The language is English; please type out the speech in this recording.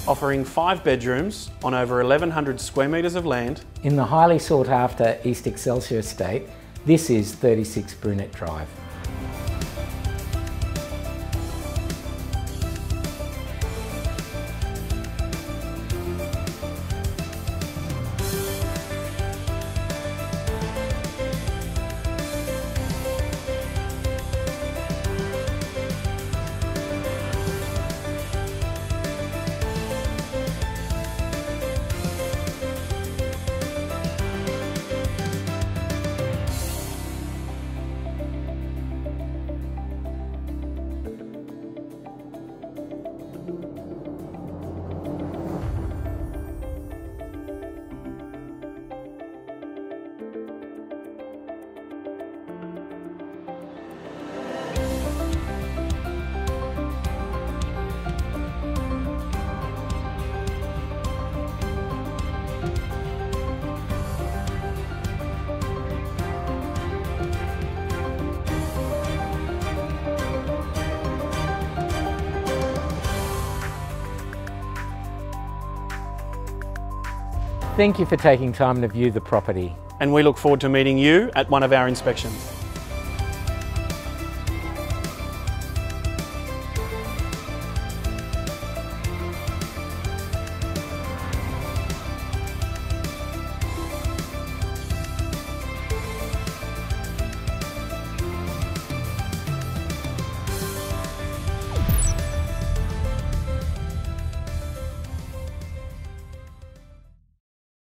offering 5 bedrooms on over 1,100 square metres of land. In the highly sought after East Excelsior estate, this is 36 Brunette Drive. Thank you for taking time to view the property. And we look forward to meeting you at one of our inspections.